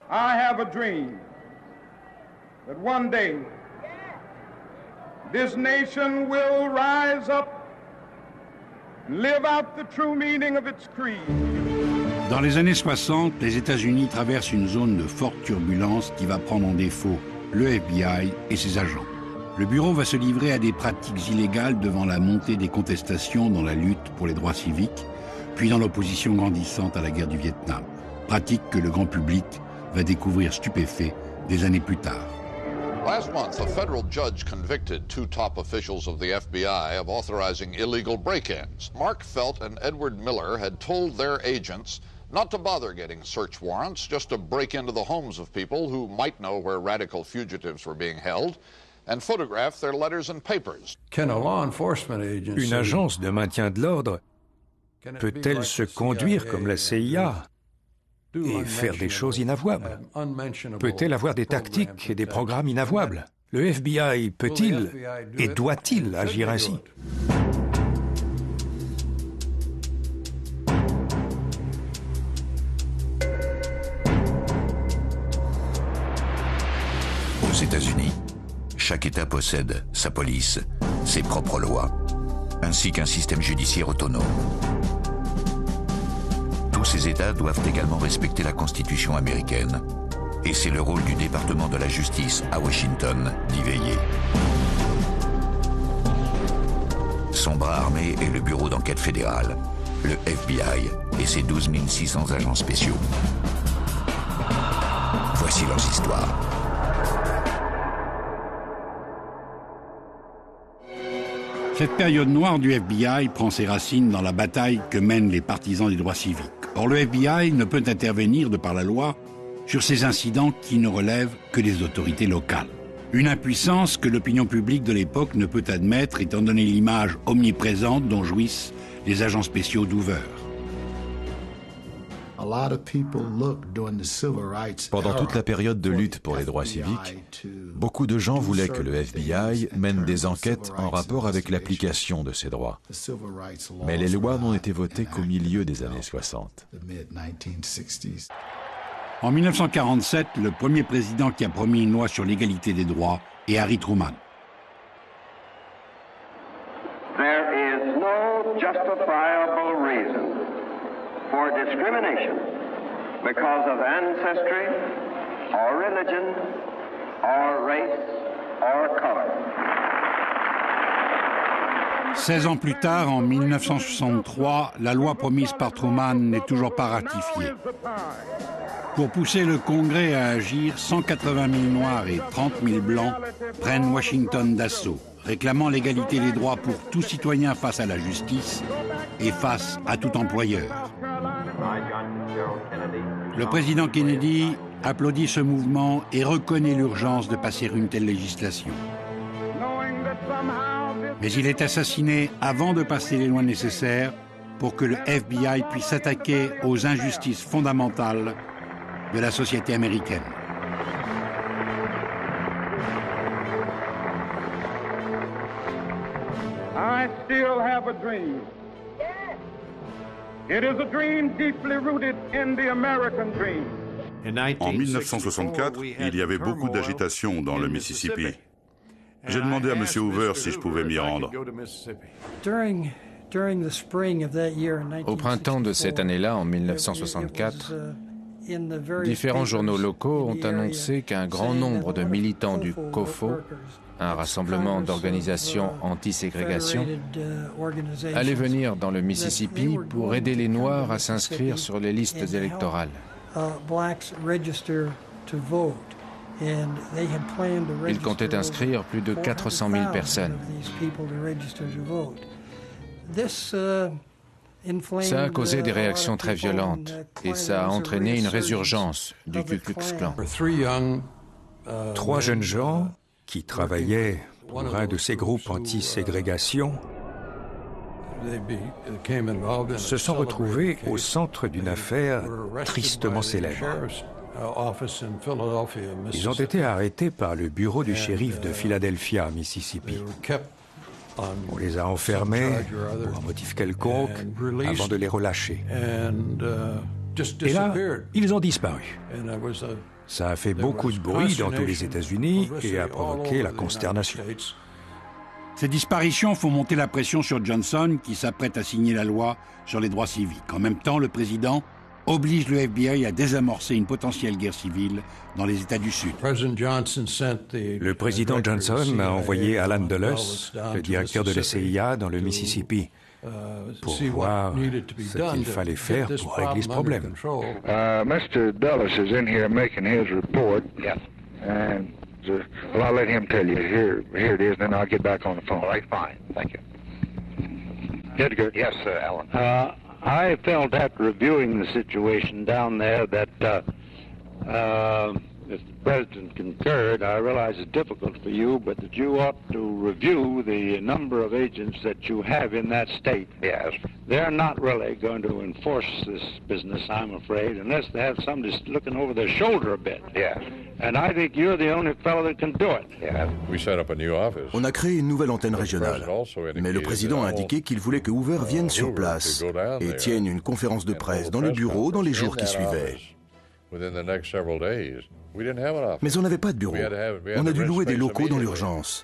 I have a dream that one day this nation will rise up and live out the true meaning of its creed. Dans les années 60, les États-Unis traversent une zone de forte turbulence qui va prendre en défaut le FBI et ses agents. Le bureau va se livrer à des pratiques illégales devant la montée des contestations dans la lutte pour les droits civiques, puis dans l'opposition grandissante à la guerre du Vietnam. Pratique que le grand public va découvrir stupéfait des années plus tard. Last month, a federal judge convicted two top officials of the FBI of authorizing illegal break-ins. Mark Felt and Edward Miller had told their agents not to bother getting search warrants, just to break into the homes of people who might know where radical fugitives were being held, and photograph their letters and papers. Une agence de maintien de l'ordre peut-elle se conduire comme la CIA et faire des choses inavouables? Peut-elle avoir des tactiques et des programmes inavouables? Le FBI peut-il et doit-il agir ainsi? Aux États-Unis, chaque État possède sa police, ses propres lois, ainsi qu'un système judiciaire autonome. Tous ces États doivent également respecter la Constitution américaine, et c'est le rôle du département de la justice à Washington d'y veiller. Son bras armé est le Bureau d'enquête fédéral, le FBI et ses 12 600 agents spéciaux. Voici leurs histoires. Cette période noire du FBI prend ses racines dans la bataille que mènent les partisans des droits civiques. Or, le FBI ne peut intervenir de par la loi sur ces incidents qui ne relèvent que des autorités locales. Une impuissance que l'opinion publique de l'époque ne peut admettre étant donné l'image omniprésente dont jouissent les agents spéciaux d'Hoover. Pendant toute la période de lutte pour les droits civiques, beaucoup de gens voulaient que le FBI mène des enquêtes en rapport avec l'application de ces droits. Mais les lois n'ont été votées qu'au milieu des années 60. En 1947, le premier président qui a promis une loi sur l'égalité des droits est Harry Truman. There is no justifiable reason for discrimination because of ancestry, or religion, or race, or color. 16 ans plus tard, en 1963, la loi promise par Truman n'est toujours pas ratifiée. Pour pousser le Congrès à agir, 180 000 Noirs et 30 000 Blancs prennent Washington d'assaut, réclamant l'égalité des droits pour tout citoyen face à la justice et face à tout employeur. Le président Kennedy applaudit ce mouvement et reconnaît l'urgence de passer une telle législation. Mais il est assassiné avant de passer les lois nécessaires pour que le FBI puisse s'attaquer aux injustices fondamentales de la société américaine. I still have a dream. It is a dream deeply rooted in the American dream. En 1964, il y avait beaucoup d'agitation dans le Mississippi. J'ai demandé à M. Hoover si je pouvais m'y rendre. Au printemps de cette année-là, en 1964, différents journaux locaux ont annoncé qu'un grand nombre de militants du COFO, un rassemblement d'organisations anti-ségrégation, allaient venir dans le Mississippi pour aider les Noirs à s'inscrire sur les listes électorales. Ils comptaient inscrire plus de 400 000 personnes. Ça a causé des réactions très violentes et ça a entraîné une résurgence du Ku Klux Klan. 3 jeunes gens qui travaillaient pour un de ces groupes anti-ségrégation se sont retrouvés au centre d'une affaire tristement célèbre. Ils ont été arrêtés par le bureau du shérif de Philadelphia, Mississippi. On les a enfermés pour un motif quelconque avant de les relâcher. Et là, ils ont disparu. Ça a fait beaucoup de bruit dans tous les États-Unis et a provoqué la consternation. Ces disparitions font monter la pression sur Johnson, qui s'apprête à signer la loi sur les droits civiques. En même temps, le président oblige le FBI à désamorcer une potentielle guerre civile dans les États du Sud. Le président Johnson a envoyé Alan Dulles, le directeur de la CIA, dans le Mississippi, pour voir ce qu'il fallait faire pour régler ce problème. Mr. Dulles is in here making his report. And well, I'll let him tell you. Here it is, then I'll get back on the phone. All right, fine. Thank you. Edgar. Yes, Alan. I felt after reviewing the situation down there that if the President concurred, I realize it's difficult for you, but that you ought to review the number of agents that you have in that state. Yes. They're not really going to enforce this business, I'm afraid, unless they have somebody looking over their shoulder a bit. Yes. And I think you're the only fellow that can do it. Yes. We set up a new office. On a créé une nouvelle antenne régionale, mais le président a indiqué qu'il voulait que Hoover vienne sur place et tienne une conférence de presse dans le bureau dans les jours qui suivaient. Mais on n'avait pas de bureau. On a dû louer des locaux dans l'urgence.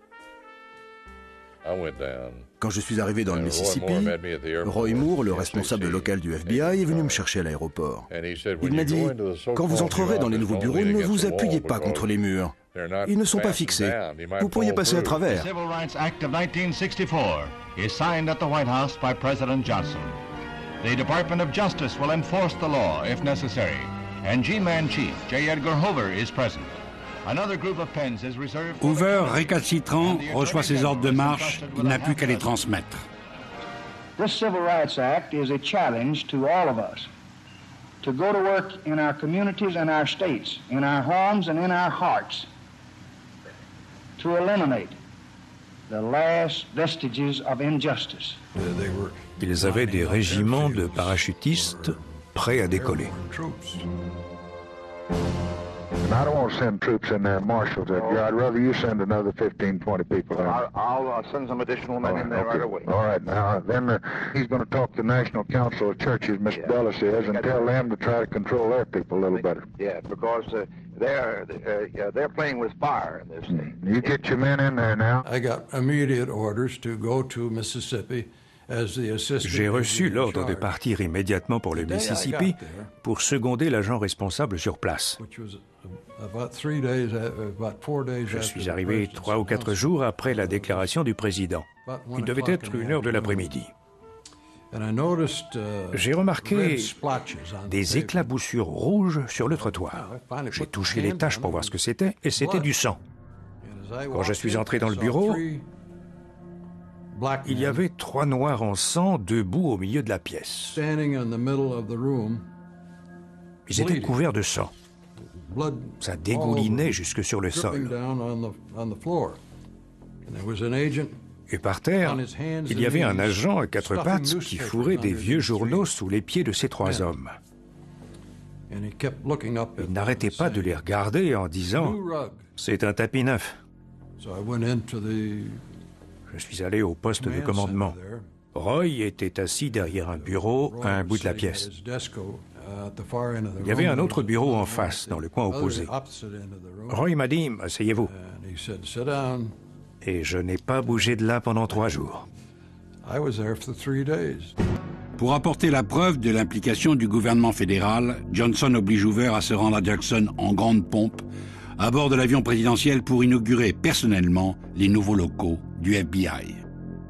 Quand je suis arrivé dans le Mississippi, Roy Moore, le responsable local du FBI, est venu me chercher à l'aéroport. Il m'a dit « Quand vous entrerez dans les nouveaux bureaux, ne vous appuyez pas contre les murs. Ils ne sont pas fixés. Vous pourriez passer à travers. » The Civil Rights Act of 1964 is signed at the White House by President Johnson. The Department of Justice will enforce the law if necessary. And G-Man Chief J. Edgar Hoover is present. Another group of pens is reserved. Hoover, récalcitrant, reçoit ses ordres de marche. Il n'a plus qu'à les transmettre. This Civil Rights Act is a challenge to all of us to go to work in our communities and our states, in our homes and in our hearts, to eliminate the last vestiges of injustice. Ils avaient des régiments de parachutistes prêts à décoller. And I don't want to send troops in there, marshals, Edgar. I'd rather you send another 15, 20 people in. I'll send some additional men in there right away. All right, now, then he's going to talk to the National Council of Churches, Mr. Dulles is, and tell them to try to control their people a little better. Yeah, because they're playing with fire in this thing. You get your men in there now. I got immediate orders to go to Mississippi. J'ai reçu l'ordre de partir immédiatement pour le Mississippi pour seconder l'agent responsable sur place. Je suis arrivé 3 ou 4 jours après la déclaration du président. Il devait être 1h de l'après-midi. J'ai remarqué des éclaboussures rouges sur le trottoir. J'ai touché les taches pour voir ce que c'était et c'était du sang. Quand je suis entré dans le bureau, il y avait 3 noirs en sang debout au milieu de la pièce. Ils étaient couverts de sang. Ça dégoulinait jusque sur le sol. Et par terre, il y avait un agent à 4 pattes qui fourrait des vieux journaux sous les pieds de ces 3 hommes. Il n'arrêtait pas de les regarder en disant « C'est un tapis neuf ». Je suis allé au poste de commandement. Roy était assis derrière un bureau à un bout de la pièce. Il y avait un autre bureau en face, dans le coin opposé. Roy m'a dit « Asseyez-vous ». Et je n'ai pas bougé de là pendant 3 jours. Pour apporter la preuve de l'implication du gouvernement fédéral, Johnson oblige Hoover à se rendre à Jackson en grande pompe, à bord de l'avion présidentiel pour inaugurer personnellement les nouveaux locaux du FBI.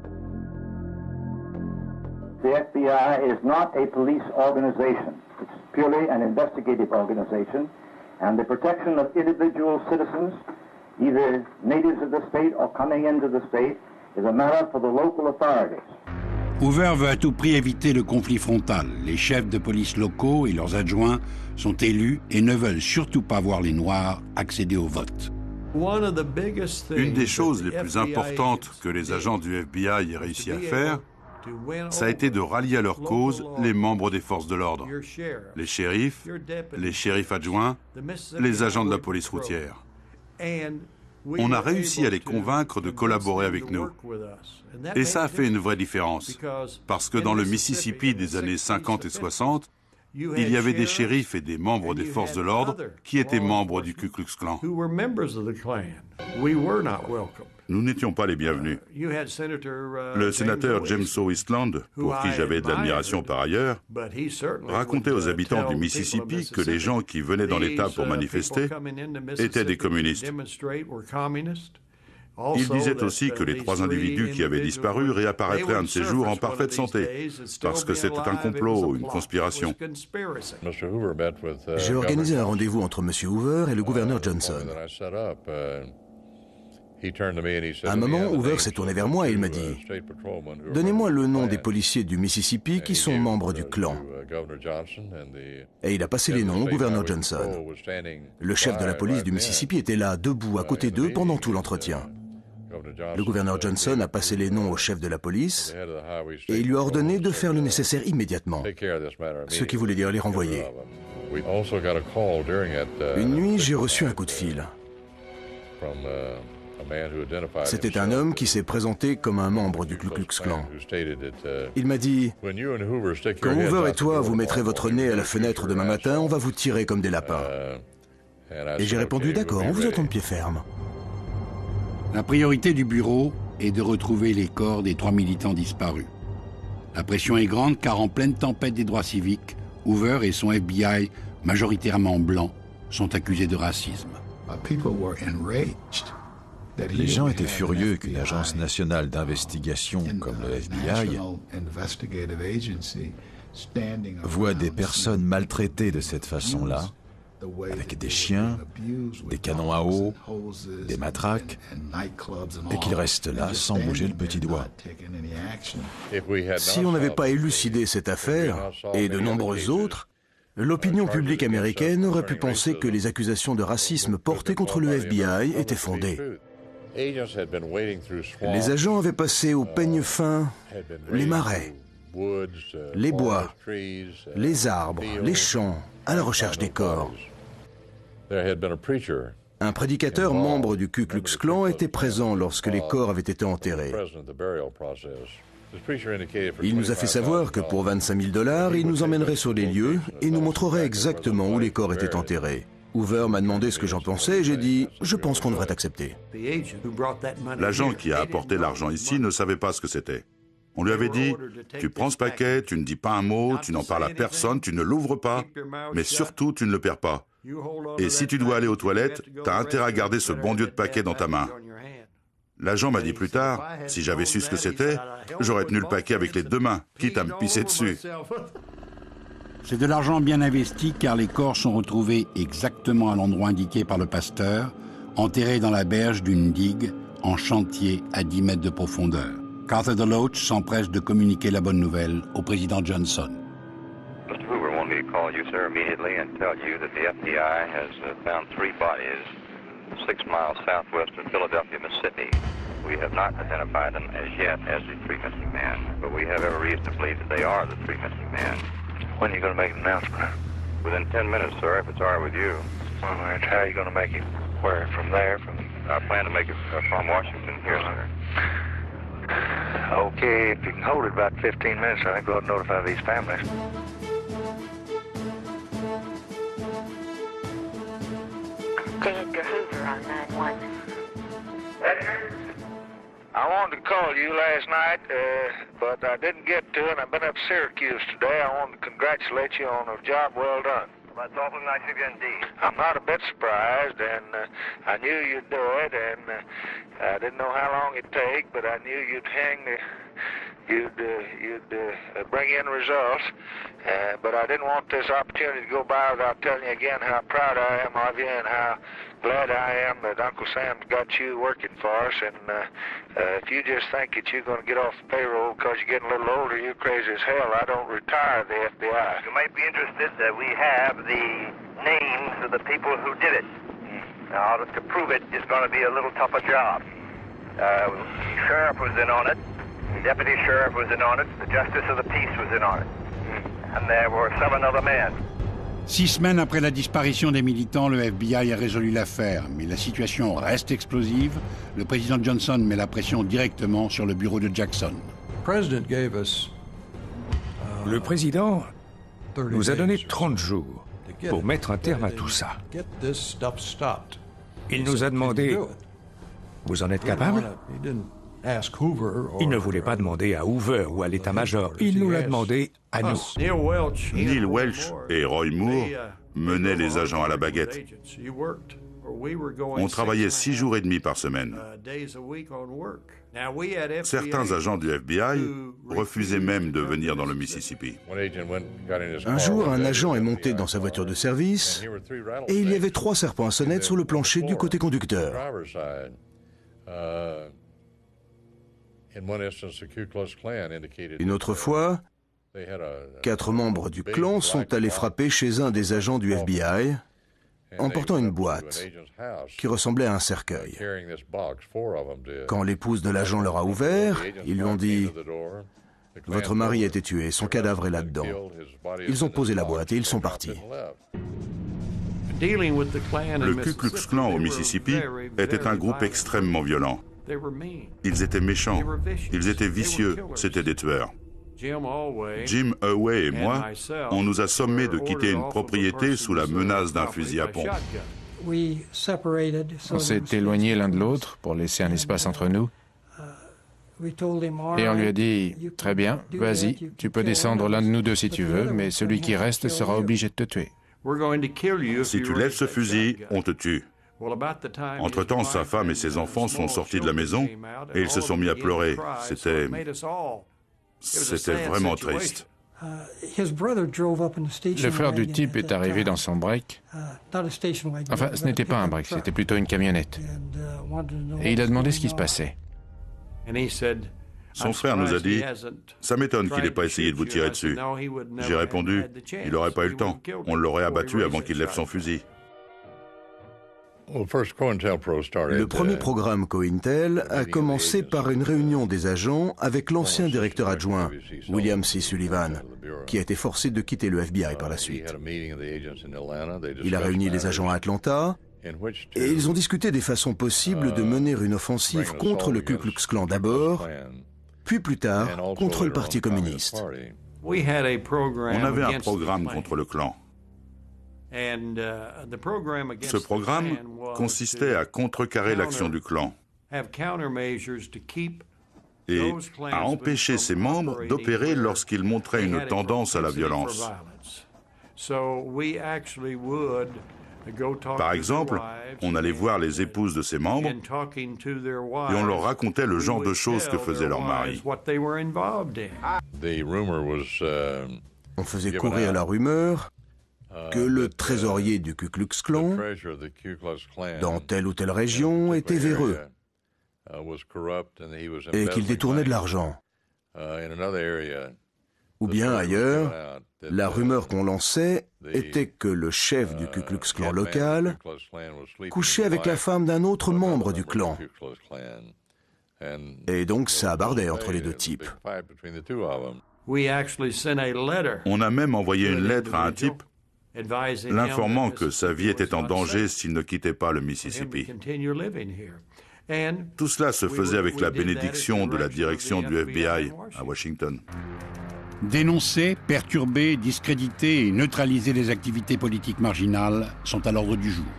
The FBI is not a police organization. It's purely an investigative organization, and the protection of individual citizens, either natives of the state or coming into the state, is a matter for the local authorities. Hoover veut à tout prix éviter le conflit frontal. Les chefs de police locaux et leurs adjoints sont élus et ne veulent surtout pas voir les Noirs accéder au vote. Une des choses les plus importantes que les agents du FBI aient réussi à faire, ça a été de rallier à leur cause les membres des forces de l'ordre, les shérifs adjoints, les agents de la police routière. On a réussi à les convaincre de collaborer avec nous. Et ça a fait une vraie différence, parce que dans le Mississippi des années 50 et 60, il y avait des shérifs et des membres des forces de l'ordre qui étaient membres du Ku Klux Klan. Nous n'étions pas les bienvenus. Le sénateur James O. Eastland, pour qui j'avais de l'admiration par ailleurs, racontait aux habitants du Mississippi que les gens qui venaient dans l'État pour manifester étaient des communistes. Il disait aussi que les 3 individus qui avaient disparu réapparaîtraient un de ces jours en parfaite santé, parce que c'était un complot, une conspiration. J'ai organisé un rendez-vous entre M. Hoover et le gouverneur Johnson. À un moment, Hoover s'est tourné vers moi et il m'a dit « Donnez-moi le nom des policiers du Mississippi qui sont membres du clan. » Et il a passé les noms au gouverneur Johnson. Le chef de la police du Mississippi était là, debout, à côté d'eux, pendant tout l'entretien. Le gouverneur Johnson a passé les noms au chef de la police et il lui a ordonné de faire le nécessaire immédiatement, ce qui voulait dire les renvoyer. Une nuit, j'ai reçu un coup de fil. C'était un homme qui s'est présenté comme un membre du Ku Klux Klan. Il m'a dit « Quand Hoover et toi vous mettrez votre nez à la fenêtre demain matin, on va vous tirer comme des lapins. » Et j'ai répondu « D'accord, on vous attend de pied ferme. » La priorité du bureau est de retrouver les corps des 3 militants disparus. La pression est grande car en pleine tempête des droits civiques, Hoover et son FBI, majoritairement blancs, sont accusés de racisme. Les gens étaient furieux qu'une agence nationale d'investigation comme le FBI voit des personnes maltraitées de cette façon-là, avec des chiens, des canons à eau, des matraques, et qu'ils restent là sans bouger le petit doigt. Si on n'avait pas élucidé cette affaire, et de nombreuses autres, l'opinion publique américaine aurait pu penser que les accusations de racisme portées contre le FBI étaient fondées. Les agents avaient passé au peigne fin les marais, les bois, les arbres, les champs, à la recherche des corps. Un prédicateur membre du Ku Klux Klan était présent lorsque les corps avaient été enterrés. Il nous a fait savoir que pour $25 000, il nous emmènerait sur les lieux et nous montrerait exactement où les corps étaient enterrés. Hoover m'a demandé ce que j'en pensais et j'ai dit « Je pense qu'on devrait accepter ». L'agent qui a apporté l'argent ici ne savait pas ce que c'était. On lui avait dit « Tu prends ce paquet, tu ne dis pas un mot, tu n'en parles à personne, tu ne l'ouvres pas, mais surtout tu ne le perds pas. Et si tu dois aller aux toilettes, tu as intérêt à garder ce bon Dieu de paquet dans ta main. » L'agent m'a dit plus tard, si j'avais su ce que c'était, j'aurais tenu le paquet avec les 2 mains, quitte à me pisser dessus. C'est de l'argent bien investi car les corps sont retrouvés exactement à l'endroit indiqué par le pasteur, enterrés dans la berge d'une digue en chantier à 10 mètres de profondeur. Carter DeLoach s'empresse de communiquer la bonne nouvelle au président Johnson. Mr. Hoover wanted me to call you, sir, immediately and tell you that the FBI has found 3 bodies 6 miles southwest of Philadelphia, Mississippi. We have not identified them as yet as the 3 missing men, but we have every reason to believe that they are the 3 missing men. When are you going to make an announcement? Within 10 minutes, sir, if it's all right with you. All right, how are you going to make it? Where? From there? I plan to make it from Washington here, sir. Okay, if you can hold it about 15 minutes, I think we'll notify these families. J. Edgar Hoover on 9-1. Edgar? I wanted to call you last night, but I didn't get to it. I've been up Syracuse today. I wanted to congratulate you on a job well done. That's awfully nice of you indeed. I'm not a bit surprised, and I knew you'd do it, and I didn't know how long it'd take, but I knew you'd bring in results. But I didn't want this opportunity to go by without telling you again how proud I am of you and how glad I am that Uncle Sam's got you working for us. And if you just think that you're going to get off the payroll because you're getting a little older, you're crazy as hell. I don't retire the FBI. You might be interested that we have the names of the people who did it. Now, to prove it is going to be a little tougher job. The sheriff was in on it. The deputy sheriff was in on it. The justice of the peace was in on it. And there were 7 other men. 6 semaines après la disparition des militants, le FBI a résolu l'affaire, mais la situation reste explosive. Le président Johnson met la pression directement sur le bureau de Jackson. Le président nous a donné 30 jours pour mettre un terme à tout ça. Il nous a demandé « Vous en êtes capable ?» Il ne voulait pas demander à Hoover ou à l'état-major, il nous l'a demandé à nous. Neil Welch et Roy Moore menaient les agents à la baguette. On travaillait 6 jours et demi par semaine. Certains agents du FBI refusaient même de venir dans le Mississippi. Un jour, un agent est monté dans sa voiture de service et il y avait 3 serpents à sonnette sur le plancher du côté conducteur. Une autre fois, 4 membres du clan sont allés frapper chez un des agents du FBI en portant une boîte qui ressemblait à un cercueil. Quand l'épouse de l'agent leur a ouvert, ils lui ont dit « Votre mari a été tué, son cadavre est là-dedans ». Ils ont posé la boîte et ils sont partis. Le Ku Klux Klan au Mississippi était un groupe extrêmement violent. Ils étaient méchants, ils étaient vicieux, c'étaient des tueurs. Jim Howey et moi, on nous a sommés de quitter une propriété sous la menace d'un fusil à pompe. On s'est éloignés l'un de l'autre pour laisser un espace entre nous. Et on lui a dit « Très bien, vas-y, tu peux descendre l'un de nous deux si tu veux, mais celui qui reste sera obligé de te tuer. Si tu lèves ce fusil, on te tue. » Entre-temps, sa femme et ses enfants sont sortis de la maison et ils se sont mis à pleurer. C'était vraiment triste. Le frère du type est arrivé dans son break. Enfin, ce n'était pas un break, c'était plutôt une camionnette. Et il a demandé ce qui se passait. Son frère nous a dit « Ça m'étonne qu'il n'ait pas essayé de vous tirer dessus. » J'ai répondu « Il n'aurait pas eu le temps. On l'aurait abattu avant qu'il lève son fusil. » Le premier programme COINTEL a commencé par une réunion des agents avec l'ancien directeur adjoint, William C. Sullivan, qui a été forcé de quitter le FBI par la suite. Il a réuni les agents à Atlanta et ils ont discuté des façons possibles de mener une offensive contre le Ku Klux Klan d'abord, puis plus tard contre le Parti communiste. On avait un programme contre le Klan. Ce programme consistait à contrecarrer l'action du Klan et à empêcher ses membres d'opérer lorsqu'ils montraient une tendance à la violence. Par exemple, on allait voir les épouses de ses membres et on leur racontait le genre de choses que faisaient leurs maris. On faisait courir la rumeur que le trésorier du Ku Klux Klan, dans telle ou telle région, était véreux et qu'il détournait de l'argent. Ou bien ailleurs, la rumeur qu'on lançait était que le chef du Ku Klux Klan local couchait avec la femme d'un autre membre du clan. Et donc ça bardait entre les deux types. On a même envoyé une lettre à un type l'informant que sa vie était en danger s'il ne quittait pas le Mississippi. Tout cela se faisait avec la bénédiction de la direction du FBI à Washington. Dénoncer, perturber, discréditer et neutraliser les activités politiques marginales sont à l'ordre du jour.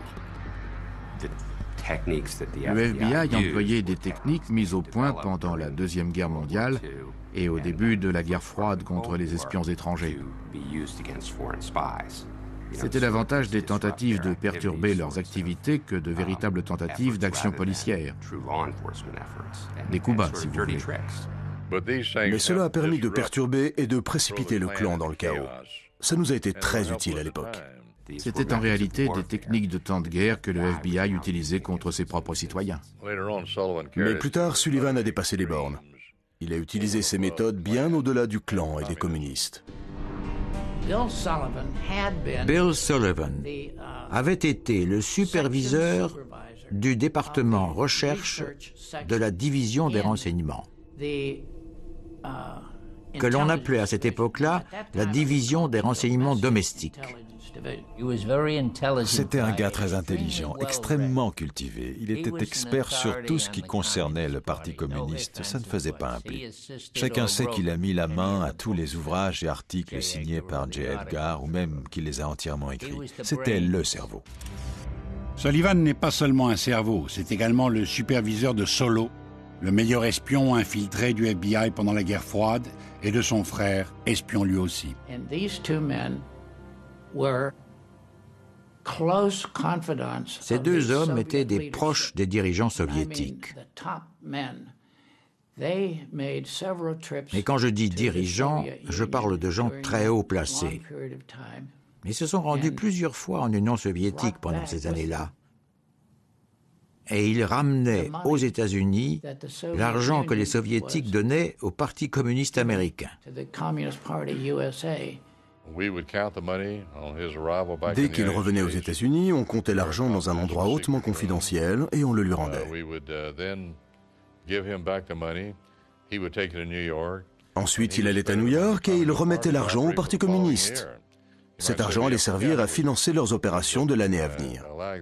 Le FBI employait des techniques mises au point pendant la Deuxième Guerre mondiale et au début de la guerre froide contre les espions étrangers. C'était davantage des tentatives de perturber leurs activités que de véritables tentatives d'action policière. Des coups bas, si vous voulez. Mais cela a permis de perturber et de précipiter le Klan dans le chaos. Ça nous a été très utile à l'époque. C'était en réalité des techniques de temps de guerre que le FBI utilisait contre ses propres citoyens. Mais plus tard, Sullivan a dépassé les bornes. Il a utilisé ces méthodes bien au-delà du Klan et des communistes. Bill Sullivan avait été le superviseur du département recherche de la division des renseignements, que l'on appelait à cette époque-là la division des renseignements domestiques. C'était un gars très intelligent, extrêmement cultivé. Il était expert sur tout ce qui concernait le Parti communiste. Ça ne faisait pas un pli. Chacun sait qu'il a mis la main à tous les ouvrages et articles signés par J. Edgar, ou même qu'il les a entièrement écrits. C'était le cerveau. Sullivan n'est pas seulement un cerveau, c'est également le superviseur de Solo, le meilleur espion infiltré du FBI pendant la guerre froide, et de son frère, espion lui aussi. Ces deux hommes étaient des proches des dirigeants soviétiques. Et quand je dis dirigeants, je parle de gens très haut placés. Ils se sont rendus plusieurs fois en Union soviétique pendant ces années-là. Et ils ramenaient aux États-Unis l'argent que les soviétiques donnaient au Parti communiste américain. Dès qu'il revenait aux États-Unis, on comptait l'argent dans un endroit hautement confidentiel et on le lui rendait. Ensuite, il allait à New York et il remettait l'argent au Parti communiste. Cet argent allait servir à financer leurs opérations de l'année à venir.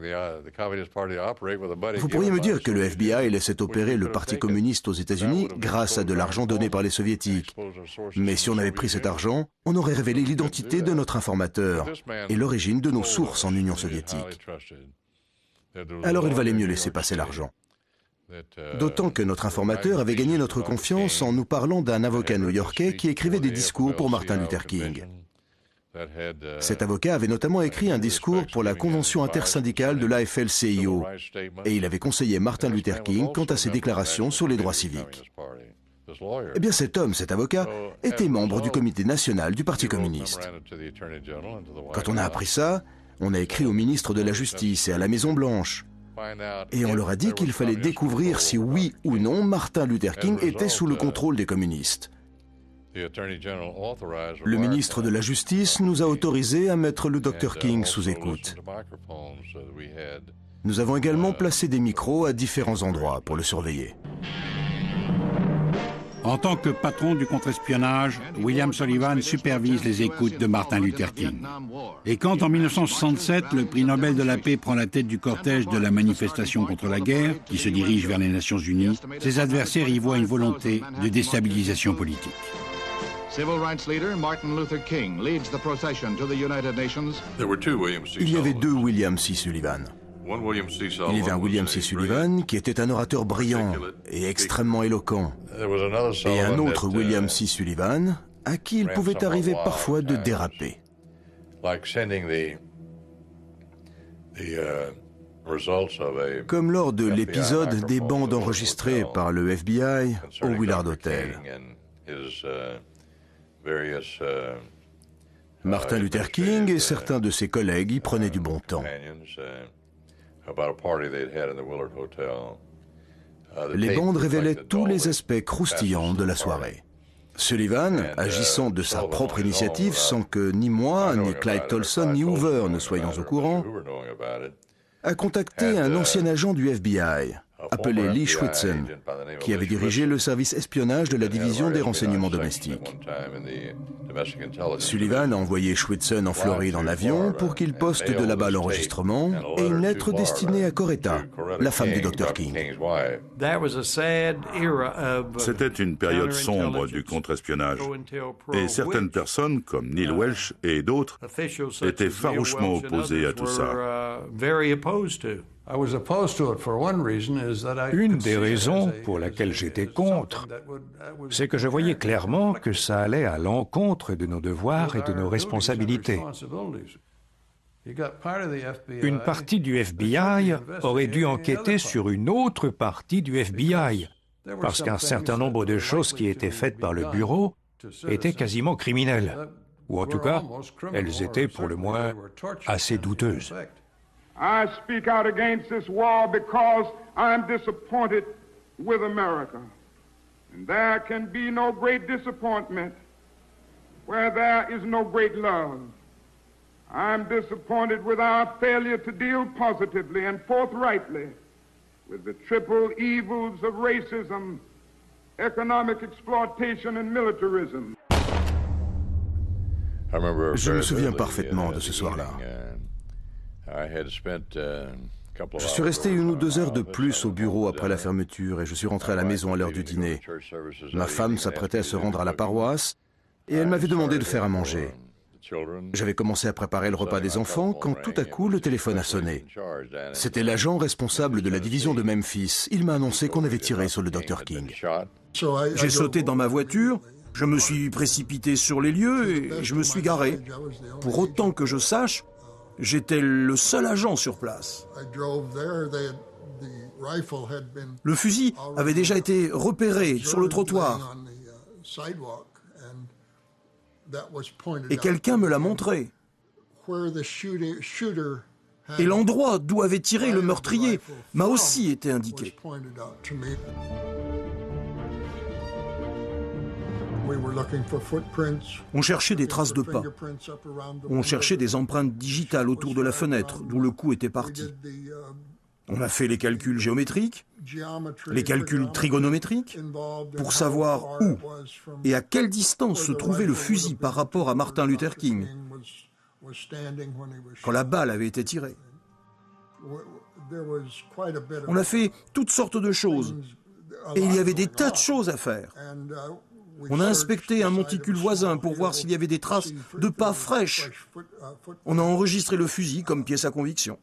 Vous pourriez me dire que le FBI laissait opérer le Parti communiste aux États-Unis grâce à de l'argent donné par les soviétiques. Mais si on avait pris cet argent, on aurait révélé l'identité de notre informateur et l'origine de nos sources en Union soviétique. Alors il valait mieux laisser passer l'argent. D'autant que notre informateur avait gagné notre confiance en nous parlant d'un avocat new-yorkais qui écrivait des discours pour Martin Luther King. Cet avocat avait notamment écrit un discours pour la convention intersyndicale de l'AFL-CIO et il avait conseillé Martin Luther King quant à ses déclarations sur les droits civiques. Eh bien cet homme, cet avocat, était membre du comité national du Parti communiste. Quand on a appris ça, on a écrit au ministre de la Justice et à la Maison-Blanche. Et on leur a dit qu'il fallait découvrir si oui ou non Martin Luther King était sous le contrôle des communistes. Le ministre de la Justice nous a autorisé à mettre le Dr King sous écoute. Nous avons également placé des micros à différents endroits pour le surveiller. En tant que patron du contre-espionnage, William Sullivan supervise les écoutes de Martin Luther King. Et quand, en 1967, le prix Nobel de la paix prend la tête du cortège de la manifestation contre la guerre, qui se dirige vers les Nations Unies, ses adversaires y voient une volonté de déstabilisation politique. Il y avait deux William C. Sullivan. Il y avait un William C. Sullivan qui était un orateur brillant et extrêmement éloquent. Et un autre William C. Sullivan à qui il pouvait arriver parfois de déraper. Comme lors de l'épisode des bandes enregistrées par le FBI au Willard Hotel. Martin Luther King et certains de ses collègues y prenaient du bon temps. Les bandes révélaient tous les aspects croustillants de la soirée. Sullivan, agissant de sa propre initiative sans que ni moi, ni Clyde Tolson, ni Hoover ne soyons au courant, a contacté un ancien agent du FBI, appelé Lee Schwitzen, qui avait dirigé le service espionnage de la division des renseignements domestiques. Sullivan a envoyé Schwitzen en Floride en avion pour qu'il poste de là-bas l'enregistrement et une lettre destinée à Coretta, la femme du Dr King. C'était une période sombre du contre-espionnage. Et certaines personnes, comme Neil Welch et d'autres, étaient farouchement opposées à tout ça. Une des raisons pour laquelle j'étais contre, c'est que je voyais clairement que ça allait à l'encontre de nos devoirs et de nos responsabilités. Une partie du FBI aurait dû enquêter sur une autre partie du FBI, parce qu'un certain nombre de choses qui étaient faites par le bureau étaient quasiment criminelles, ou en tout cas, elles étaient pour le moins assez douteuses. I speak out against this war because I'm disappointed with America. And there can be no great disappointment where there is no great love. I'm disappointed with our failure to deal positively and forthrightly with the triple evils of racism, economic exploitation, and militarism. Je me souviens parfaitement de ce soir-là. Je suis resté 1 ou 2 heures de plus au bureau après la fermeture et je suis rentré à la maison à l'heure du dîner. Ma femme s'apprêtait à se rendre à la paroisse et elle m'avait demandé de faire à manger. J'avais commencé à préparer le repas des enfants quand tout à coup le téléphone a sonné. C'était l'agent responsable de la division de Memphis. Il m'a annoncé qu'on avait tiré sur le Dr. King. J'ai sauté dans ma voiture, je me suis précipité sur les lieux et je me suis garé. Pour autant que je sache, j'étais le seul agent sur place. Le fusil avait déjà été repéré sur le trottoir. Et quelqu'un me l'a montré. Et l'endroit d'où avait tiré le meurtrier m'a aussi été indiqué. On cherchait des traces de pas. On cherchait des empreintes digitales autour de la fenêtre d'où le coup était parti. On a fait les calculs géométriques, les calculs trigonométriques, pour savoir où et à quelle distance se trouvait le fusil par rapport à Martin Luther King, quand la balle avait été tirée. On a fait toutes sortes de choses, et il y avait des tas de choses à faire. On a inspecté un monticule voisin pour voir s'il y avait des traces de pas fraîches. On a enregistré le fusil comme pièce à conviction.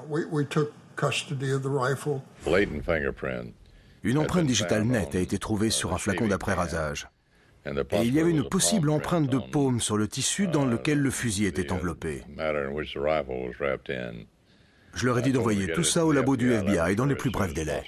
Une empreinte digitale nette a été trouvée sur un flacon d'après-rasage. Et il y avait une possible empreinte de paume sur le tissu dans lequel le fusil était enveloppé. Je leur ai dit d'envoyer tout ça au labo du FBI dans les plus brefs délais.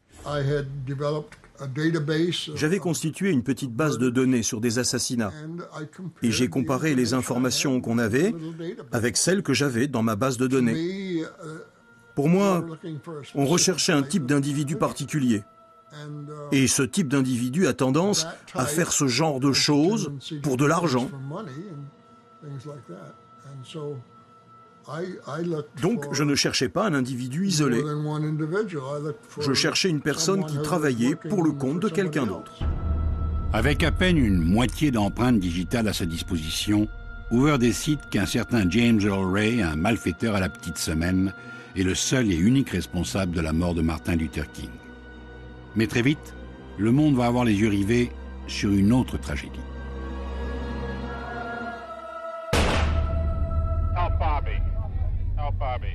J'avais constitué une petite base de données sur des assassinats et j'ai comparé les informations qu'on avait avec celles que j'avais dans ma base de données. Pour moi, on recherchait un type d'individu particulier. Et ce type d'individu a tendance à faire ce genre de choses pour de l'argent. Donc, je ne cherchais pas un individu isolé. Je cherchais une personne qui travaillait pour le compte de quelqu'un d'autre. Avec à peine une moitié d'empreintes digitales à sa disposition, Hoover décide qu'un certain James Earl Ray, un malfaiteur à la petite semaine, est le seul et unique responsable de la mort de Martin Luther King. Mais très vite, le monde va avoir les yeux rivés sur une autre tragédie. Bobby.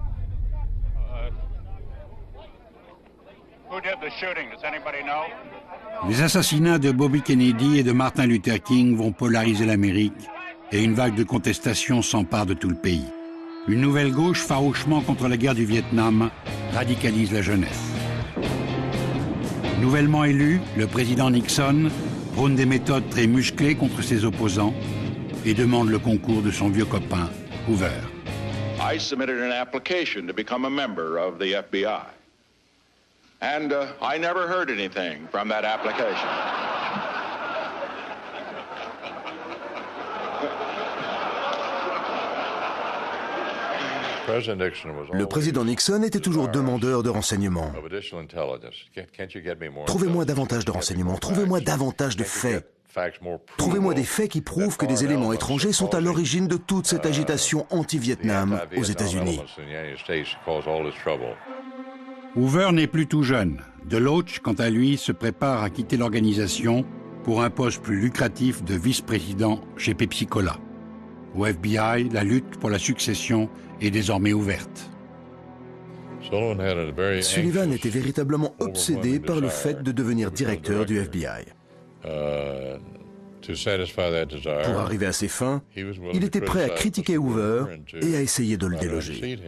Who did the shooting? Does anybody know? Les assassinats de Bobby Kennedy et de Martin Luther King vont polariser l'Amérique et une vague de contestation s'empare de tout le pays. Une nouvelle gauche farouchement contre la guerre du Vietnam radicalise la jeunesse. Nouvellement élu, le président Nixon prône des méthodes très musclées contre ses opposants et demande le concours de son vieux copain Hoover. I submitted an application to become a member of the FBI. And I never heard anything from that application. Le président Nixon était toujours demandeur de renseignements. Trouvez-moi davantage de renseignements, trouvez-moi davantage de faits. Trouvez-moi des faits qui prouvent que des éléments étrangers sont à l'origine de toute cette agitation anti-Vietnam aux États-Unis. Hoover n'est plus tout jeune. DeLoach, quant à lui, se prépare à quitter l'organisation pour un poste plus lucratif de vice-président chez Pepsi-Cola. Au FBI, la lutte pour la succession est désormais ouverte. Sullivan était véritablement obsédé par le fait de devenir directeur du FBI. Pour arriver à ses fins, il était prêt à critiquer Hoover et à essayer de le déloger.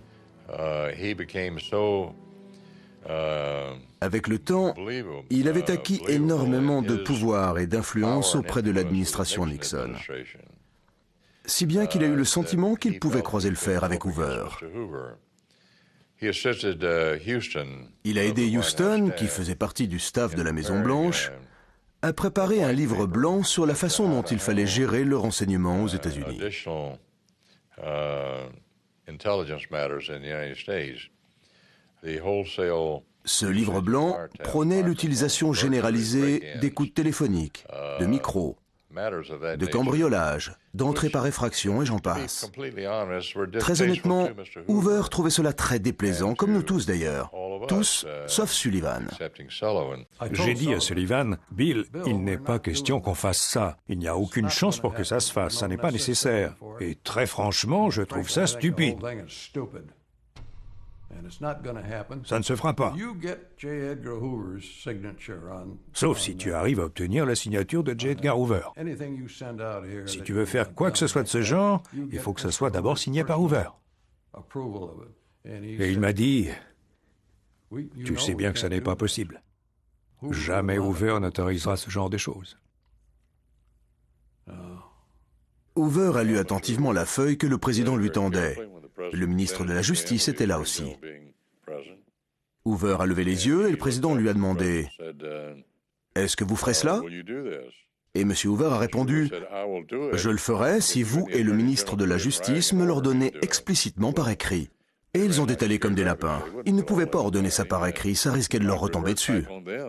Avec le temps, il avait acquis énormément de pouvoir et d'influence auprès de l'administration Nixon. Si bien qu'il a eu le sentiment qu'il pouvait croiser le fer avec Hoover. Il a aidé Houston, qui faisait partie du staff de la Maison-Blanche, à préparer un livre blanc sur la façon dont il fallait gérer le renseignement aux États-Unis. Ce livre blanc prônait l'utilisation généralisée d'écoutes téléphoniques, de micros, de cambriolage, d'entrée par effraction et j'en passe. Très honnêtement, Hoover trouvait cela très déplaisant, comme nous tous d'ailleurs. Tous, sauf Sullivan. J'ai dit à Sullivan, Bill, il n'est pas question qu'on fasse ça. Il n'y a aucune chance pour que ça se fasse, ça n'est pas nécessaire. Et très franchement, je trouve ça stupide. Ça ne se fera pas. Sauf si tu arrives à obtenir la signature de J. Edgar Hoover. Si tu veux faire quoi que ce soit de ce genre, il faut que ce soit d'abord signé par Hoover. Et il m'a dit, tu sais bien que ça n'est pas possible. Jamais Hoover n'autorisera ce genre de choses. Hoover a lu attentivement la feuille que le président lui tendait. Le ministre de la Justice était là aussi. Hoover a levé les yeux et le président lui a demandé « Est-ce que vous ferez cela ?» Et M. Hoover a répondu « Je le ferai si vous et le ministre de la Justice me l'ordonnez explicitement par écrit. » Et ils ont détalé comme des lapins. Ils ne pouvaient pas ordonner ça par écrit, ça risquait de leur retomber dessus.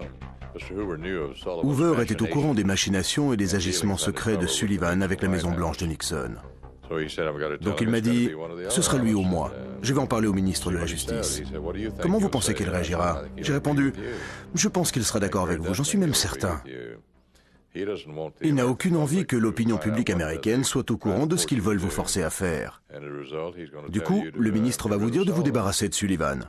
Hoover était au courant des machinations et des agissements secrets de Sullivan avec la Maison-Blanche de Nixon. Donc il m'a dit, ce sera lui ou moi. Je vais en parler au ministre de la Justice. Comment vous pensez qu'il réagira? J'ai répondu, je pense qu'il sera d'accord avec vous, j'en suis même certain. Il n'a aucune envie que l'opinion publique américaine soit au courant de ce qu'ils veulent vous forcer à faire. Du coup, le ministre va vous dire de vous débarrasser de Sullivan.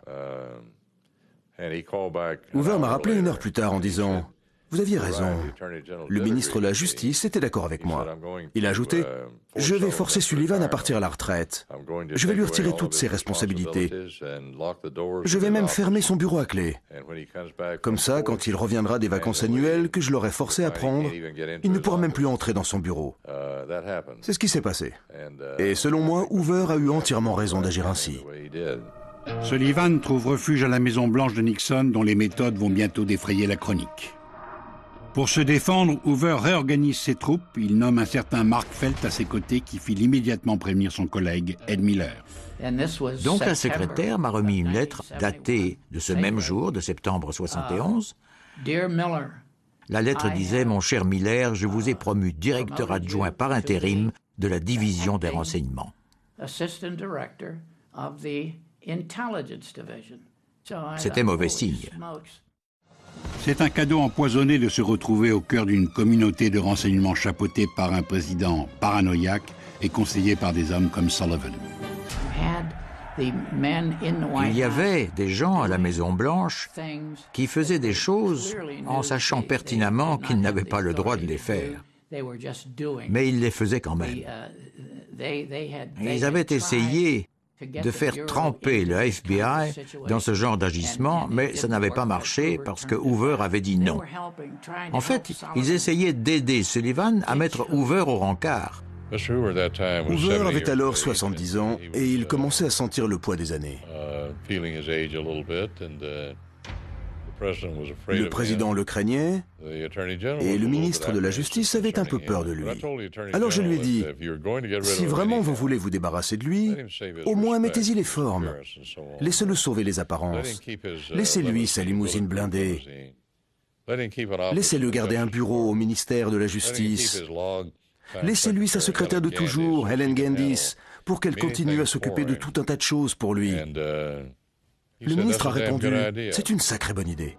Hoover m'a rappelé 1 heure plus tard en disant « Vous aviez raison. Le ministre de la Justice était d'accord avec moi. » Il a ajouté « Je vais forcer Sullivan à partir à la retraite. Je vais lui retirer toutes ses responsabilités. Je vais même fermer son bureau à clé. Comme ça, quand il reviendra des vacances annuelles que je l'aurai forcé à prendre, il ne pourra même plus entrer dans son bureau. » C'est ce qui s'est passé. Et selon moi, Hoover a eu entièrement raison d'agir ainsi. Sullivan trouve refuge à la Maison-Blanche de Nixon, dont les méthodes vont bientôt défrayer la chronique. Pour se défendre, Hoover réorganise ses troupes. Il nomme un certain Mark Felt à ses côtés qui file immédiatement prévenir son collègue Ed Miller. Donc un secrétaire m'a remis une lettre datée de ce même jour, de septembre 71. La lettre disait « Mon cher Miller, je vous ai promu directeur adjoint par intérim de la division des renseignements. » C'était mauvais signe. C'est un cadeau empoisonné de se retrouver au cœur d'une communauté de renseignements chapeautée par un président paranoïaque et conseillé par des hommes comme Sullivan. Il y avait des gens à la Maison-Blanche qui faisaient des choses en sachant pertinemment qu'ils n'avaient pas le droit de les faire. Mais ils les faisaient quand même. Ils avaient essayé de faire tremper le FBI dans ce genre d'agissement, mais ça n'avait pas marché parce que Hoover avait dit non. En fait, ils essayaient d'aider Sullivan à mettre Hoover au rencard. Hoover avait alors 70 ans et il commençait à sentir le poids des années. Le président le craignait et le ministre de la Justice avait un peu peur de lui. Alors je lui ai dit, si vraiment vous voulez vous débarrasser de lui, au moins mettez-y les formes. Laissez-le sauver les apparences. Laissez-lui sa limousine blindée. Laissez-le garder un bureau au ministère de la Justice. Laissez-lui sa secrétaire de toujours, Helen Gandis, pour qu'elle continue à s'occuper de tout un tas de choses pour lui. Le ministre a répondu, c'est une sacrée bonne idée.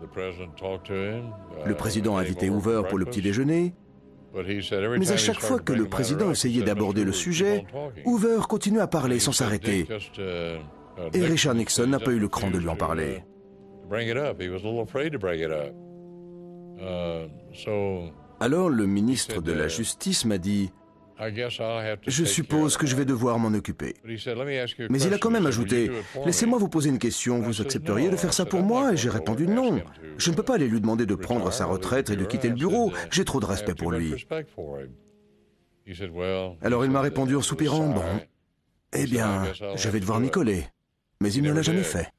Le président a invité Hoover pour le petit déjeuner, mais à chaque fois que le président essayait d'aborder le sujet, Hoover continuait à parler sans s'arrêter. Et Richard Nixon n'a pas eu le cran de lui en parler. Alors le ministre de la Justice m'a dit, je suppose que je vais devoir m'en occuper. Mais il a quand même ajouté, laissez-moi vous poser une question, vous accepteriez de faire ça pour moi? Et j'ai répondu non. Je ne peux pas aller lui demander de prendre sa retraite et de quitter le bureau, j'ai trop de respect pour lui. Alors il m'a répondu en soupirant, bon, eh bien, je vais devoir m'y coller. Mais il ne l'a jamais fait.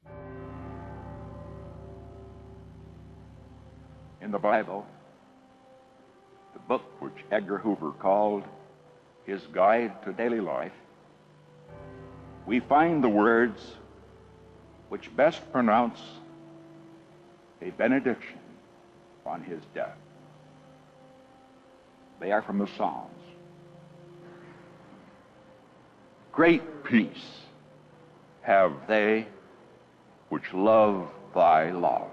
In the Bible, the book which Edgar Hoover called his guide to daily life, we find the words which best pronounce a benediction on his death. They are from the Psalms. Great peace have they which love thy law.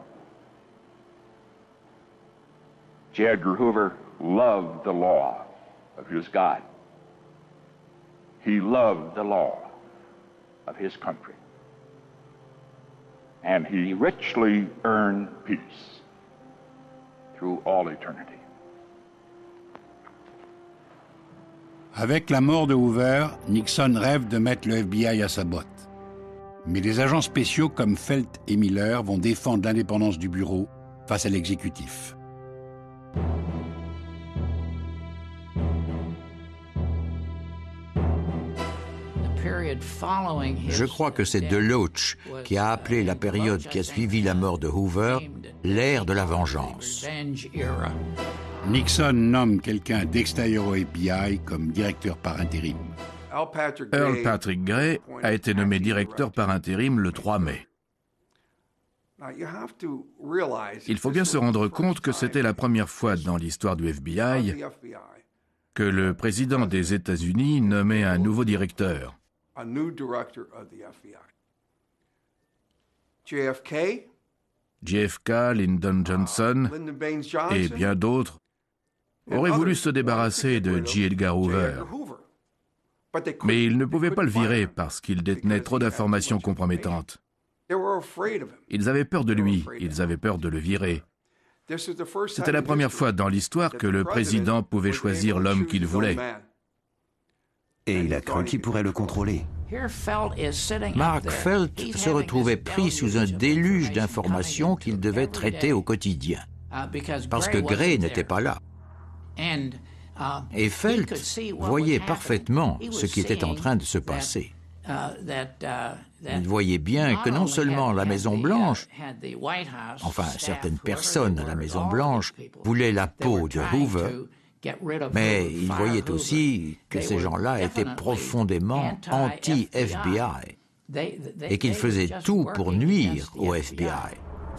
J. Edgar Hoover loved the law of his God. He loved the law of his country. And he richly earned peace through all eternity. Avec la mort de Hoover, Nixon rêve de mettre le FBI à sa botte. Mais des agents spéciaux comme Felt et Miller vont défendre l'indépendance du bureau face à l'exécutif. Je crois que c'est DeLoach qui a appelé la période qui a suivi la mort de Hoover l'ère de la vengeance. Nixon nomme quelqu'un d'extérieur au FBI comme directeur par intérim. Earl Patrick Gray a été nommé directeur par intérim le 3 mai. Il faut bien se rendre compte que c'était la première fois dans l'histoire du FBI que le président des États-Unis nommait un nouveau directeur. JFK, Lyndon Johnson et bien d'autres auraient voulu se débarrasser de J. Edgar Hoover. Mais ils ne pouvaient pas le virer parce qu'il détenait trop d'informations compromettantes. Ils avaient peur de lui, ils avaient peur de le virer. C'était la première fois dans l'histoire que le président pouvait choisir l'homme qu'il voulait. Et il a cru qu'il pourrait le contrôler. Mark Felt se retrouvait pris sous un déluge d'informations qu'il devait traiter au quotidien, parce que Gray n'était pas là. Et Felt voyait parfaitement ce qui était en train de se passer. Il voyait bien que non seulement la Maison-Blanche, enfin certaines personnes à la Maison-Blanche, voulaient la peau de Hoover, mais il voyait aussi que ces gens-là étaient profondément anti-FBI et qu'ils faisaient tout pour nuire au FBI.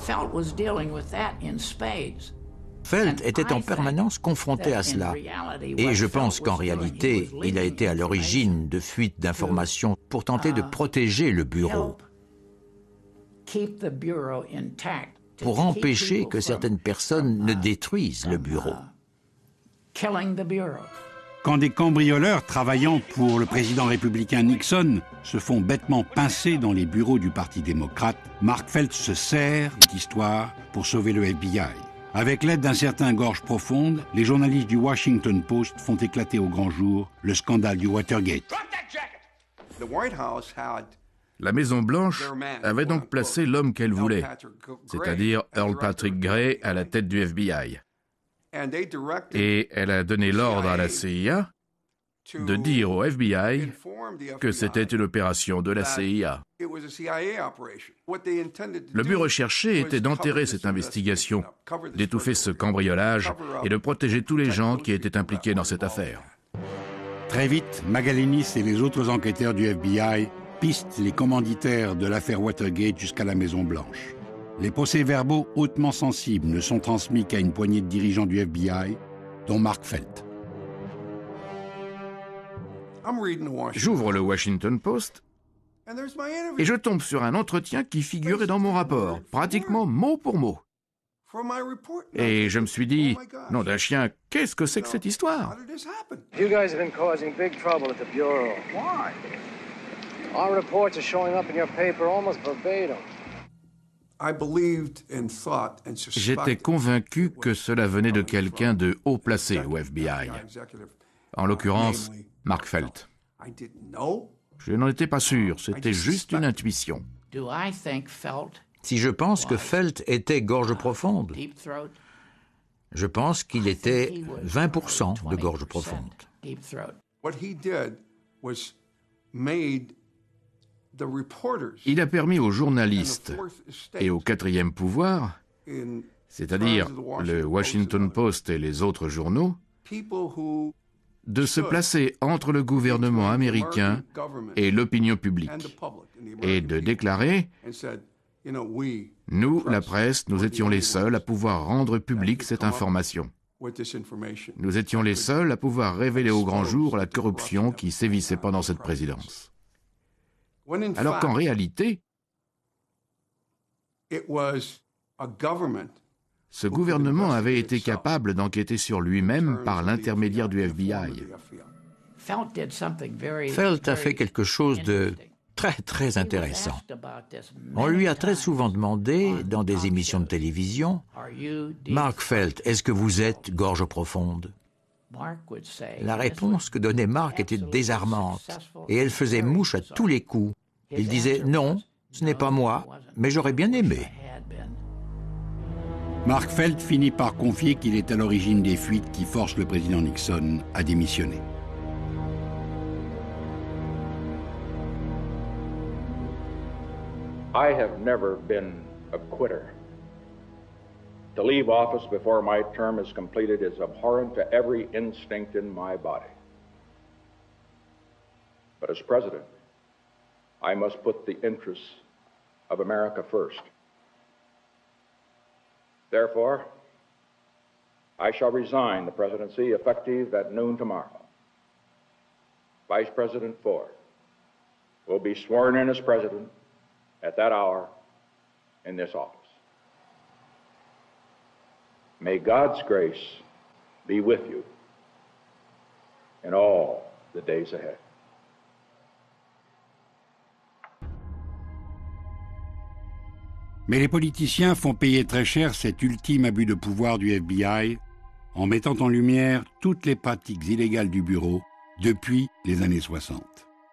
Felt était en permanence confronté à cela, et je pense qu'en réalité, il a été à l'origine de fuites d'informations pour tenter de protéger le bureau, pour empêcher que certaines personnes ne détruisent le bureau. Quand des cambrioleurs travaillant pour le président républicain Nixon se font bêtement pincer dans les bureaux du Parti démocrate, Mark Felt se sert d'histoire pour sauver le FBI. Avec l'aide d'un certain Gorge Profonde, les journalistes du Washington Post font éclater au grand jour le scandale du Watergate. La Maison-Blanche avait donc placé l'homme qu'elle voulait, c'est-à-dire Earl Patrick Gray à la tête du FBI. Et elle a donné l'ordre à la CIA de dire au FBI que c'était une opération de la CIA. Le but recherché était d'enterrer cette investigation, d'étouffer ce cambriolage et de protéger tous les gens qui étaient impliqués dans cette affaire. Très vite, Magalinis et les autres enquêteurs du FBI pistent les commanditaires de l'affaire Watergate jusqu'à la Maison-Blanche. Les procès-verbaux hautement sensibles ne sont transmis qu'à une poignée de dirigeants du FBI, dont Mark Felt. J'ouvre le Washington Post et je tombe sur un entretien qui figurait dans mon rapport, pratiquement mot pour mot. Et je me suis dit, nom d'un chien, qu'est-ce que c'est que cette histoire? You guys have been causing big trouble at the Bureau. Why? Our reports are showing up in your paper almost verbatim. J'étais convaincu que cela venait de quelqu'un de haut placé au FBI, en l'occurrence Mark Felt. Je n'en étais pas sûr, c'était juste une intuition. Si je pense que Felt était Gorge Profonde, je pense qu'il était 20% de Gorge Profonde. Il a permis aux journalistes et au quatrième pouvoir, c'est-à-dire le Washington Post et les autres journaux, de se placer entre le gouvernement américain et l'opinion publique et de déclarer « Nous, la presse, nous étions les seuls à pouvoir rendre publique cette information. » Nous étions les seuls à pouvoir révéler au grand jour la corruption qui sévissait pendant cette présidence. Alors qu'en réalité, ce gouvernement avait été capable d'enquêter sur lui-même par l'intermédiaire du FBI. Felt a fait quelque chose de très intéressant. On lui a très souvent demandé, dans des émissions de télévision, « Mark Felt, est-ce que vous êtes gorge profonde ?» La réponse que donnait Mark était désarmante, et elle faisait mouche à tous les coups. Il disait « Non, ce n'est pas moi, mais j'aurais bien aimé. » Mark Felt finit par confier qu'il est à l'origine des fuites qui forcent le président Nixon à démissionner. I have never been a quitter. To leave office before my term is completed is abhorrent to every instinct in my body. But as president, I must put the interests of America first. Therefore, I shall resign the presidency effective at noon tomorrow. Vice President Ford will be sworn in as president at that hour in this office. May God's grace be with you in all the days ahead. Mais les politiciens font payer très cher cet ultime abus de pouvoir du FBI en mettant en lumière toutes les pratiques illégales du bureau depuis les années 60.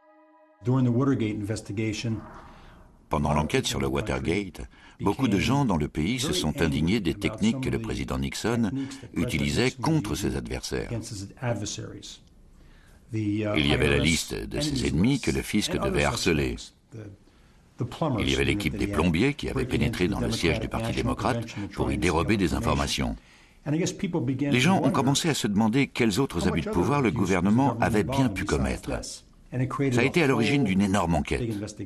Pendant l'enquête sur le Watergate, beaucoup de gens dans le pays se sont indignés des techniques que le président Nixon utilisait contre ses adversaires. Il y avait la liste de ses ennemis que le fisc devait harceler. Il y avait l'équipe des plombiers qui avait pénétré dans le siège du Parti démocrate pour y dérober des informations. Les gens ont commencé à se demander quels autres abus de pouvoir le gouvernement avait bien pu commettre. Ça a été à l'origine d'une énorme enquête.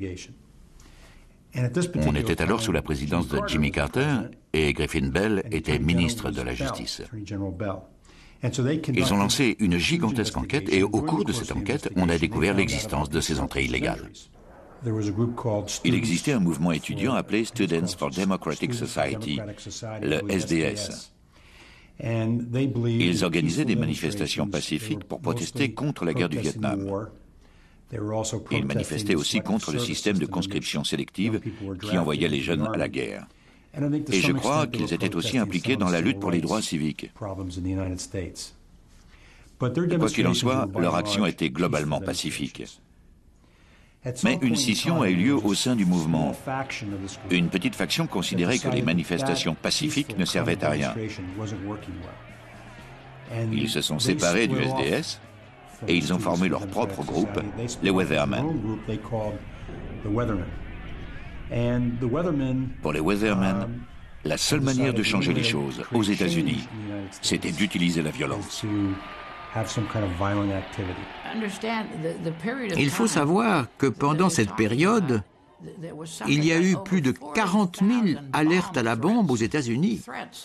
On était alors sous la présidence de Jimmy Carter et Griffin Bell était ministre de la Justice. Ils ont lancé une gigantesque enquête et au cours de cette enquête, on a découvert l'existence de ces entrées illégales. Il existait un mouvement étudiant appelé Students for Democratic Society, le SDS. Ils organisaient des manifestations pacifiques pour protester contre la guerre du Vietnam. Ils manifestaient aussi contre le système de conscription sélective qui envoyait les jeunes à la guerre. Et je crois qu'ils étaient aussi impliqués dans la lutte pour les droits civiques. Quoi qu'il en soit, leur action était globalement pacifique. Mais une scission a eu lieu au sein du mouvement. Une petite faction considérait que les manifestations pacifiques ne servaient à rien. Ils se sont séparés du SDS et ils ont formé leur propre groupe, les Weathermen. Pour les Weathermen, la seule manière de changer les choses aux États-Unis, c'était d'utiliser la violence. Il faut savoir que pendant cette période, il y a eu plus de 40 000 alertes à la bombe aux États-Unis.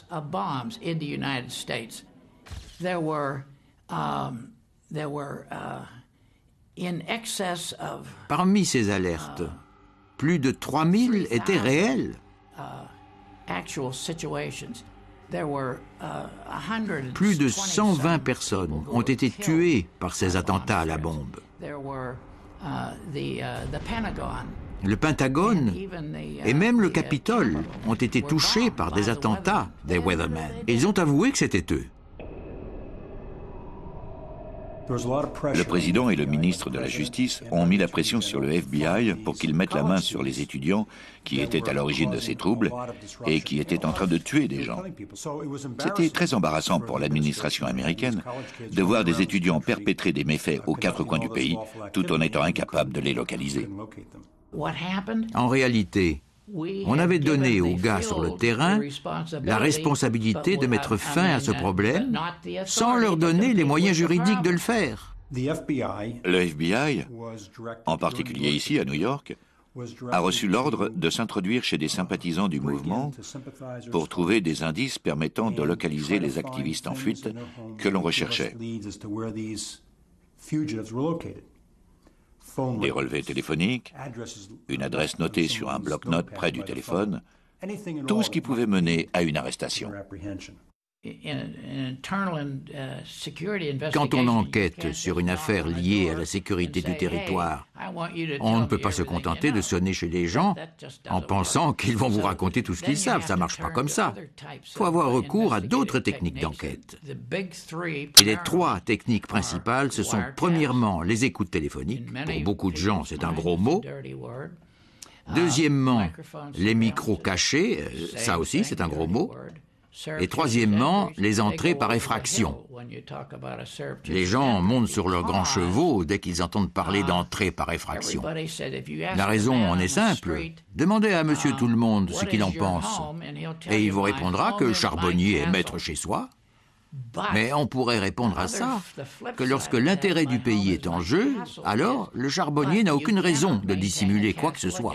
Parmi ces alertes, plus de 3 000 étaient réelles. Plus de 120 personnes ont été tuées par ces attentats à la bombe. Le Pentagone et même le Capitole ont été touchés par des attentats des Weathermen. Ils ont avoué que c'était eux. Le président et le ministre de la Justice ont mis la pression sur le FBI pour qu'il mette la main sur les étudiants qui étaient à l'origine de ces troubles et qui étaient en train de tuer des gens. C'était très embarrassant pour l'administration américaine de voir des étudiants perpétrer des méfaits aux quatre coins du pays tout en étant incapables de les localiser. En réalité, on avait donné aux gars sur le terrain la responsabilité de mettre fin à ce problème sans leur donner les moyens juridiques de le faire. Le FBI, en particulier ici à New York, a reçu l'ordre de s'introduire chez des sympathisants du mouvement pour trouver des indices permettant de localiser les activistes en fuite que l'on recherchait. Des relevés téléphoniques, une adresse notée sur un bloc-notes près du téléphone, tout ce qui pouvait mener à une arrestation. Quand on enquête sur une affaire liée à la sécurité du territoire, on ne peut pas se contenter de sonner chez les gens en pensant qu'ils vont vous raconter tout ce qu'ils savent. Ça ne marche pas comme ça. Il faut avoir recours à d'autres techniques d'enquête. Et les trois techniques principales, ce sont premièrement les écoutes téléphoniques. Pour beaucoup de gens, c'est un gros mot. Deuxièmement, les micros cachés. Ça aussi, c'est un gros mot. Et troisièmement, les entrées par effraction. Les gens montent sur leurs grands chevaux dès qu'ils entendent parler d'entrée par effraction. La raison en est simple. Demandez à monsieur tout le monde ce qu'il en pense. Et il vous répondra que charbonnier est maître chez soi. Mais on pourrait répondre à ça que lorsque l'intérêt du pays est en jeu, alors le charbonnier n'a aucune raison de dissimuler quoi que ce soit.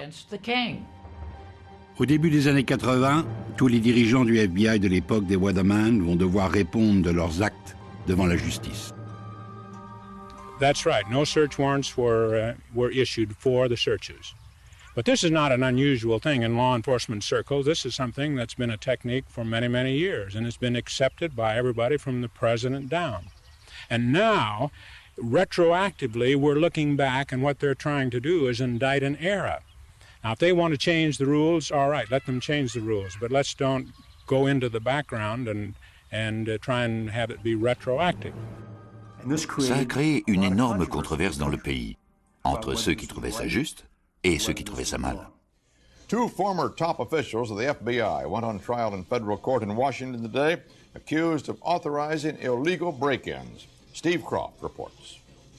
Au début des années 80, tous les dirigeants du FBI de l'époque des Weathermen vont devoir répondre de leurs actes devant la justice. That's right. No search warrants were issued for the searches. But this is not an unusual thing in law enforcement circles. This is something that's been a technique for many, many years, and it's been accepted by everybody from the president down. And now, retroactively, we're looking back, and what they're trying to do is indict an era. Now, if they want to change the rules, all right, let them change the rules. But let's don't go into the background and try and have it be retroactive. Ça a créé une énorme controverse dans le pays, entre ceux qui trouvaient ça juste et ceux qui trouvaient ça mal. Two former top officials of the FBI went on trial in federal court in Washington today, accused of authorizing illegal break-ins. Steve Croft reports.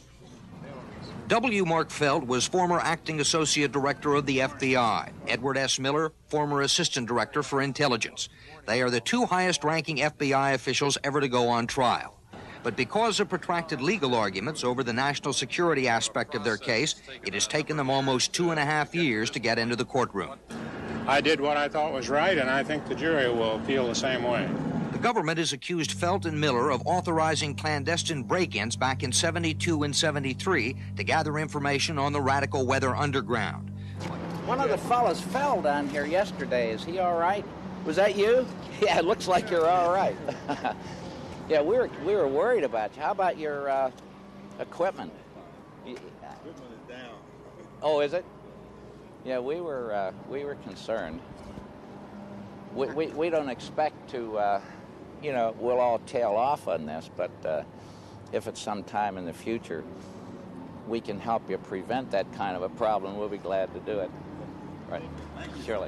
W. Mark Felt was former acting associate director of the FBI. Edward S. Miller, former assistant director for intelligence. They are the two highest-ranking FBI officials ever to go on trial. But because of protracted legal arguments over the national security aspect of their case, it has taken them almost 2.5 years to get into the courtroom. I did what I thought was right, and I think the jury will feel the same way. The government has accused Felt and Miller of authorizing clandestine break-ins back in 72 and 73 to gather information on the radical Weather Underground. One of the fellas fell down here yesterday. Is he all right? Was that you? Yeah, it looks like you're all right. Yeah, we were worried about you. How about your equipment? Equipment is down. Oh, is it? Yeah, we were concerned. We don't expect to, you know, we'll all tail off on this, but if at some time in the future we can help you prevent that kind of a problem, we'll be glad to do it. Right. Surely.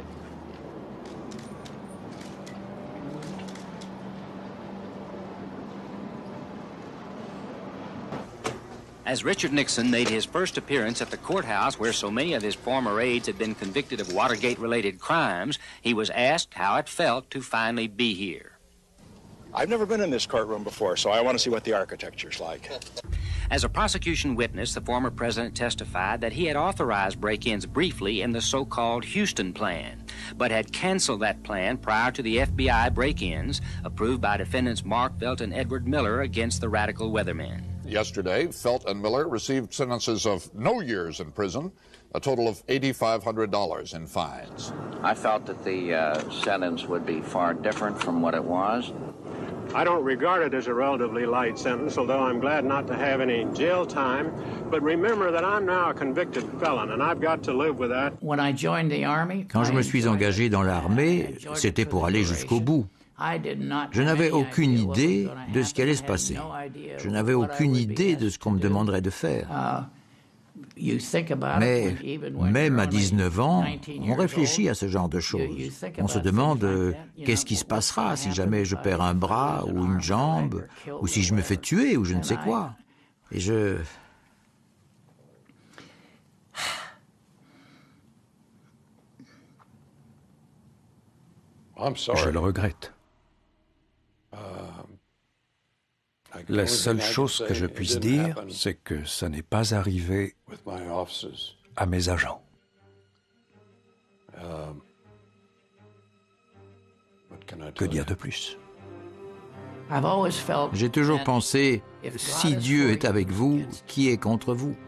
As Richard Nixon made his first appearance at the courthouse where so many of his former aides had been convicted of Watergate-related crimes, he was asked how it felt to finally be here. I've never been in this courtroom before, so I want to see what the architecture's like. As a prosecution witness, the former president testified that he had authorized break-ins briefly in the so-called Houston Plan, but had canceled that plan prior to the FBI break-ins approved by defendants Mark Felt and Edward Miller against the radical weathermen. Yesterday, Felt and Miller received sentences of no years in prison, a total of $8,500 in fines. I felt that the sentence would be far different from what it was. I don't regard it as a relatively light sentence, although I'm glad not to have any jail time. But remember that I'm now a convicted felon, and I've got to live with that. Quand je me suis engagé dans l'armée, c'était pour aller jusqu'au bout. Je n'avais aucune idée de ce qui allait se passer. Je n'avais aucune idée de ce qu'on me demanderait de faire. Mais même à 19 ans, on réfléchit à ce genre de choses. On se demande qu'est-ce qui se passera si jamais je perds un bras ou une jambe, ou si je me fais tuer ou je ne sais quoi. Et je le regrette. La seule chose que je puisse dire, c'est que ça n'est pas arrivé à mes agents. Que dire de plus? J'ai toujours pensé, si Dieu est avec vous, qui est contre vous?